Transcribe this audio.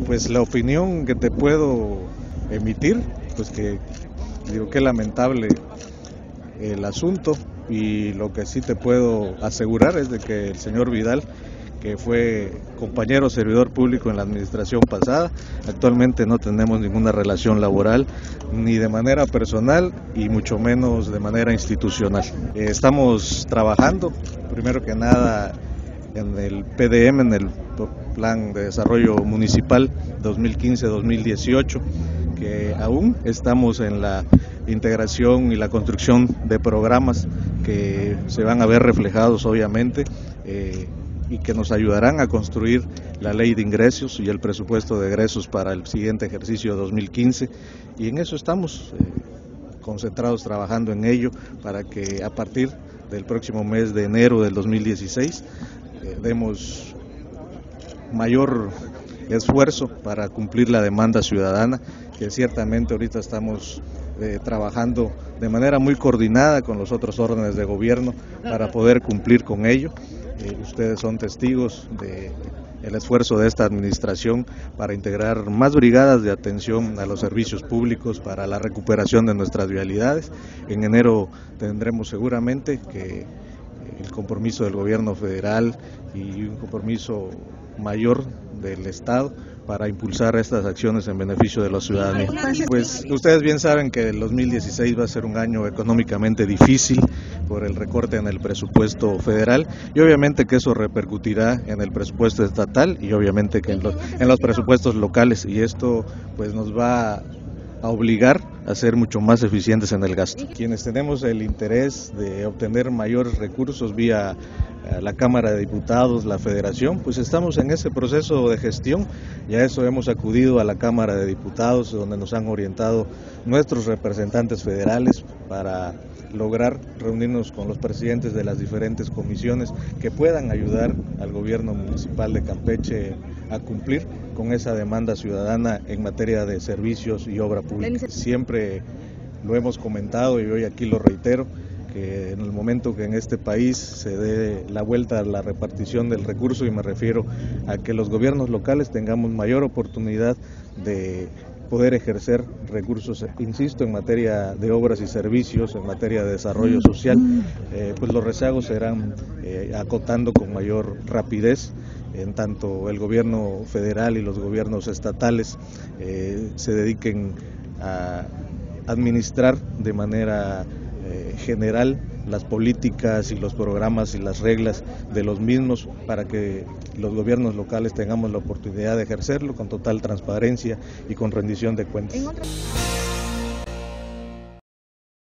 Pues la opinión que te puedo emitir, pues que digo que lamentable el asunto, y lo que sí te puedo asegurar es de que el señor Vidal, que fue compañero servidor público en la administración pasada, actualmente no tenemos ninguna relación laboral, ni de manera personal y mucho menos de manera institucional. Estamos trabajando, primero que nada, en el PDM, en el Plan de Desarrollo Municipal 2015-2018, que aún estamos en la integración y la construcción de programas que se van a ver reflejados obviamente y que nos ayudarán a construir la ley de ingresos y el presupuesto de egresos para el siguiente ejercicio 2015, y en eso estamos concentrados trabajando en ello para que a partir del próximo mes de enero del 2016 demos mayor esfuerzo para cumplir la demanda ciudadana, que ciertamente ahorita estamos trabajando de manera muy coordinada con los otros órdenes de gobierno para poder cumplir con ello. Ustedes son testigos del esfuerzo de esta administración para integrar más brigadas de atención a los servicios públicos para la recuperación de nuestras vialidades. En enero tendremos seguramente que el compromiso del gobierno federal y un compromiso mayor del Estado para impulsar estas acciones en beneficio de la ciudadanía. Pues ustedes bien saben que el 2016 va a ser un año económicamente difícil por el recorte en el presupuesto federal, y obviamente que eso repercutirá en el presupuesto estatal y obviamente que en los presupuestos locales, y esto pues nos va a obligar a ser mucho más eficientes en el gasto. Quienes tenemos el interés de obtener mayores recursos vía la Cámara de Diputados, la Federación, pues estamos en ese proceso de gestión. Ya eso hemos acudido a la Cámara de Diputados, donde nos han orientado nuestros representantes federales para lograr reunirnos con los presidentes de las diferentes comisiones que puedan ayudar al gobierno municipal de Campeche a cumplir con esa demanda ciudadana en materia de servicios y obra pública. Siempre lo hemos comentado y hoy aquí lo reitero, que en el momento que en este país se dé la vuelta a la repartición del recurso, y me refiero a que los gobiernos locales tengamos mayor oportunidad de poder ejercer recursos, insisto, en materia de obras y servicios, en materia de desarrollo social, pues los rezagos se irán acotando con mayor rapidez, en tanto el gobierno federal y los gobiernos estatales se dediquen a administrar de manera general las políticas y los programas y las reglas de los mismos, para que los gobiernos locales tengamos la oportunidad de ejercerlo con total transparencia y con rendición de cuentas.